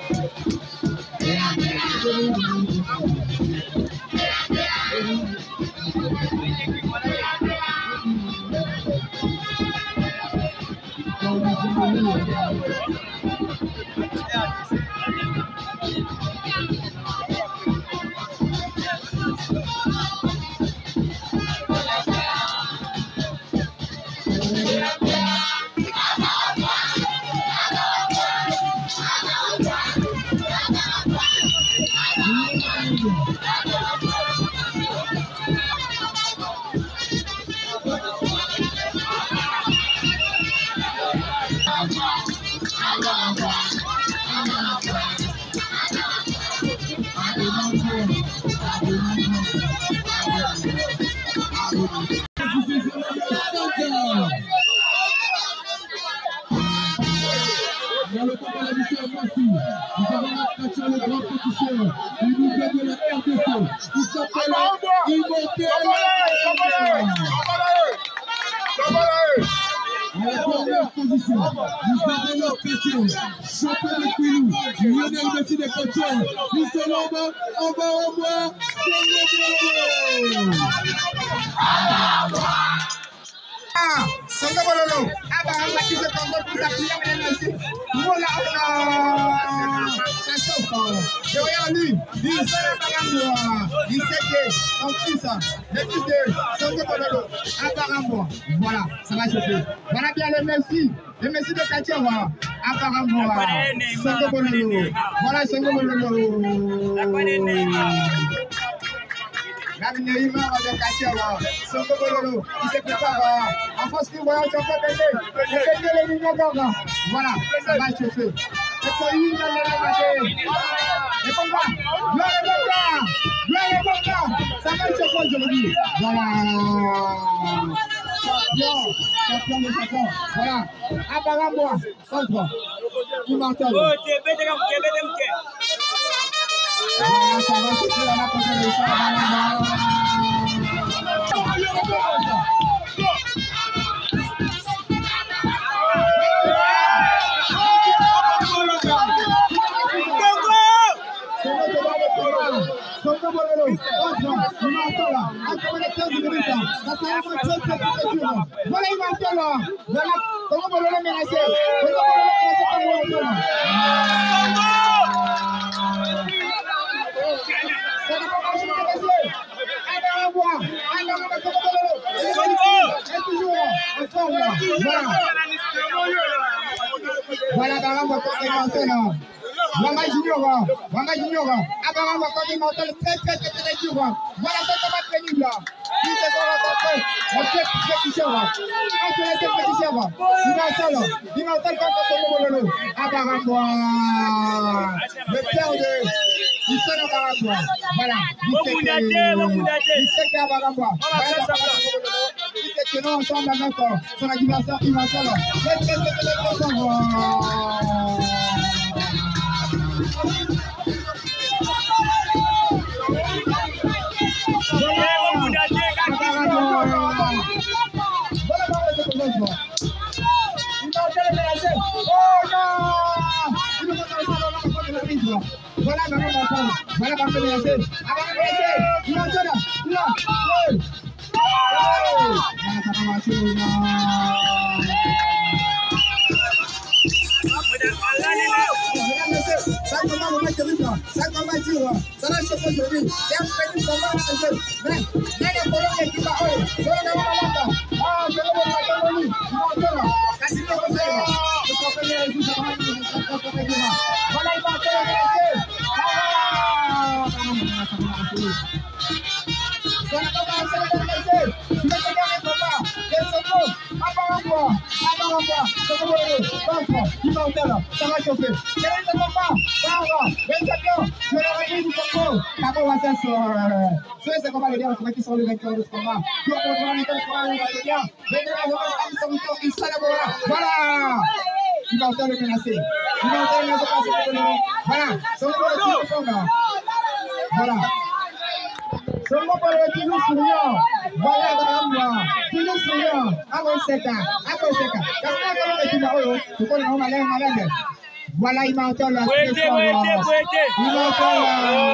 Voilà, ça va chauffer. Voilà bien le Messi de Katiawa. Apparemment, Songo Bololo. Voilà Songo Bololo. La Neymar de Katiawa. Songo Bololo. Il se prépare. En France, nous voyons qu'on peut péter les lignes d'or. Voilà, ça va chauffer. Et pour une dans le et comme ça, gloire ça va chauffer aujourd'hui. Voilà. Champion de champion. Voilà. Apparemment, contre Immortel. Voilà, ça va se faire la prochaine émission. Voilà, il va faire là. Voilà, comment on va le menacer? Voilà, Wanga Junior, apparemment, quand il m'entend très dur. Voilà, ça va pénible là. Ils se sont rencontrés. On fait pétition. On fait pétition. Immortel contre son Bololo. Apparemment, le père de Issa Abaramba. Voilà. Il sait qu'il y a Abaramba. Il sait que nous ensemble avec son adversaire Immortel. Voilà, ça va chauffer. C'est comment les gars qui sont les vainqueurs de ce combat. Voilà. Il va entendre le menacer. Voilà. Voilà. Seulement pour le toujours souriant. Voilà, madame. Toujours souriant. Avant 7 ans. Qu'est-ce qu'on a fait? Tu peux le malade. Voilà, il m'entend là. Il m'entend là.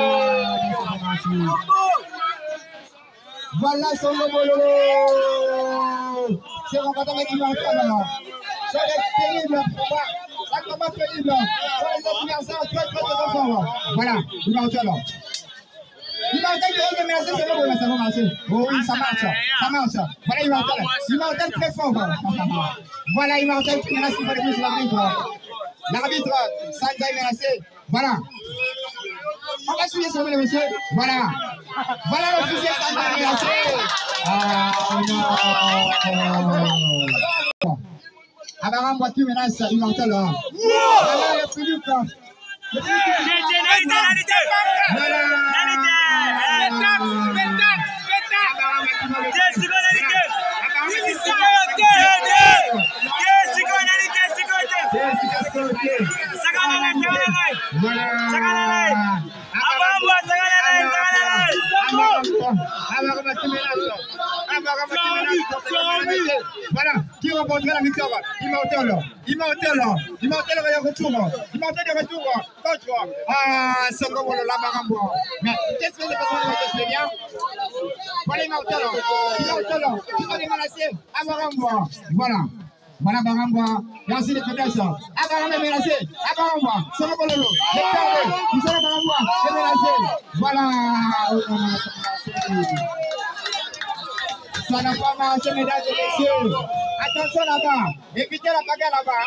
Voilà son Bololo. C'est mon contact qui m'entend là. Ça va être terrible pour moi. Ça commence terrible. Pour les adversaires, très fort. Voilà, il m'entend là. Il m'entend de remercier, c'est bon, ça va marcher. Oh oui, ça marche. Ça marche. Voilà, il m'entend là. Il m'entend très fort. Voilà, il m'entend. Il menace une fois de plus l'arbitre. L'arbitre, Sanja est menacé. Voilà. On va suivre ça, monsieur. Voilà. Voilà l'officier Sanja est menacé. Abraham voiture menace, il m'entend là. Voilà le public. Le public. Voilà. Voilà, qui remportera la victoire? Il m'a ôté le retour. Il m'a ôté le retour contre Songo la Barambo. Mais qu'est-ce que c'est parce que c'est bien? Voilà, il m'a ôté le. Il va les menacer à Barambo. Voilà. Voilà Barambo. Il y a aussi des faiblesses. Barambo est menacé. Barambo. Songo Lolo. Les perdés. Ils sont Barambo. est menacé. Voilà. Ça n'a pas marché, mesdames et messieurs. Attention là-bas. Évitez la bagarre là-bas.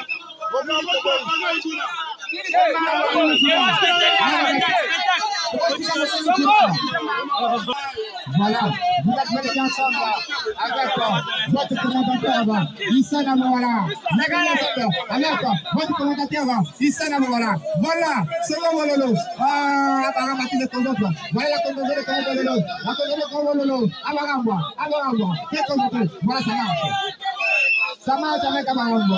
Voilà, vous êtes venus ensemble avec votre commentateur, Issa Namoura. Avec votre commentateur, Issa Namoura. Voilà, c'est bon, Lolo. Apparemment, tu le convoques. Voilà la convoque de Lolo. La convoque de Lolo. Abaramba. C'est comme ça. Voilà, ça marche. Ça marche avec Abaramba.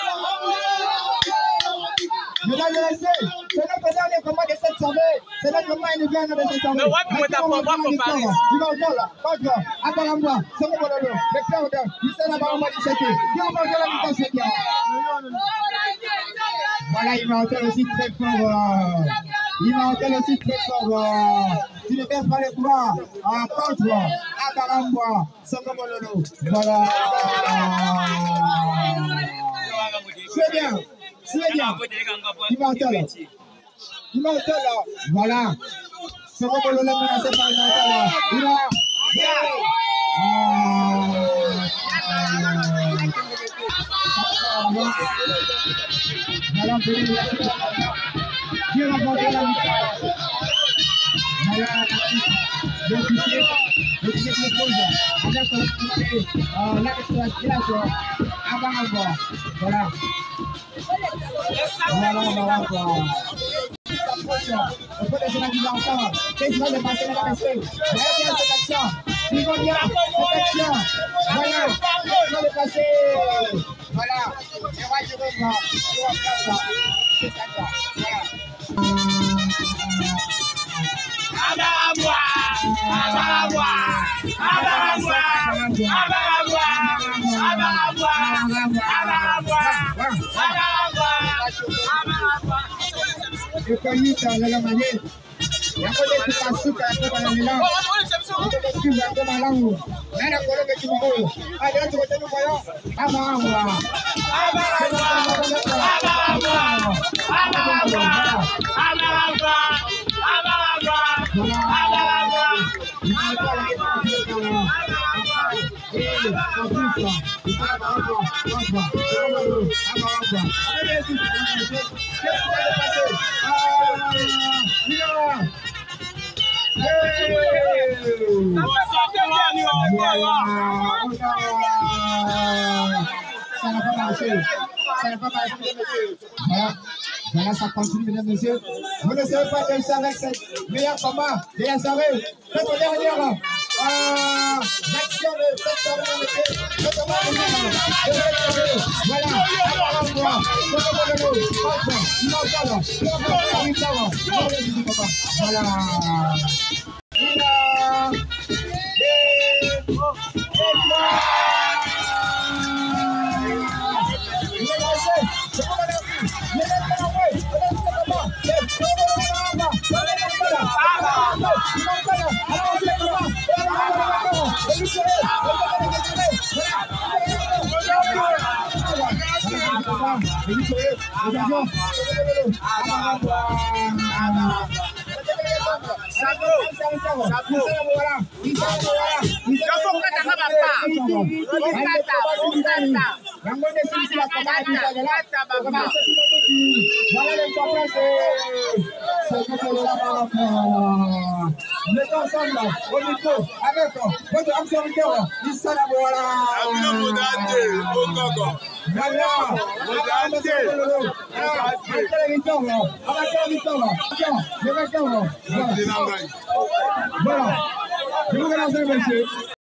Mesdames et messieurs, c'est notre dernier combat de cette soirée. C'est notre combat individuel de cette soirée. Il va au là, contre Abaramba, c'est mon Lolo. Le perdeur, il s'est Abaramba du Château. Qui remporte la victoire chez toi? Voilà, il m'entend aussi très fort. Tu ne baisses pas les bras contre Abaramba, c'est mon Lolo. Voilà. C'est bien. Il m'entend là. Voilà. C'est bon pour le menacé par il m'entend là. Il a. Voilà, qui remporte la victoire. Voilà, l'officier propose avec l'extra-classe à Barambo. Voilà. On peut laisser la vie ensemble. Qu'est-ce qui va se passer dans la respect? Voilà bien cette action. Il va bien cette action. Voilà. Il va le passer. Voilà. Et moi je vais voir. Je vais faire ça. C'est ça. Voilà. Le colis dans la manière. Il y a pas de soupe à la mélange. Il y a des cubes à la langue. Il y a des collègues qui m'ont allez, on te retient nous voyons. Ça n'a pas marché. Voilà, ça continue, mesdames et messieurs. Vous ne savez pas quel avec ce meilleur combat de la soirée. Notre dernière action de cette soirée, notre combat de cette soirée. Voilà, voilà. Mettons ensemble au micro avec votre observateur, Issa Naboala. Voilà. Je vous remercie, monsieur.